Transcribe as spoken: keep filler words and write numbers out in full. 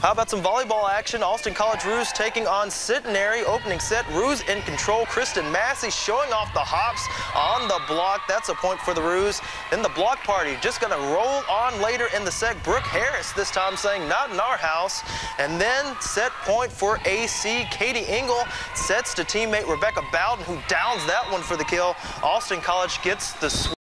How about some volleyball action? Austin College Roos taking on Centenary. Opening set, Roos in control. Kristen Massey showing off the hops on the block. That's a point for the Roos. Then the block party just going to roll on later in the set. Brooke Harris this time saying, not in our house. And then set point for A C. Katie Engel sets to teammate Rebecca Bowden, who downs that one for the kill. Austin College gets the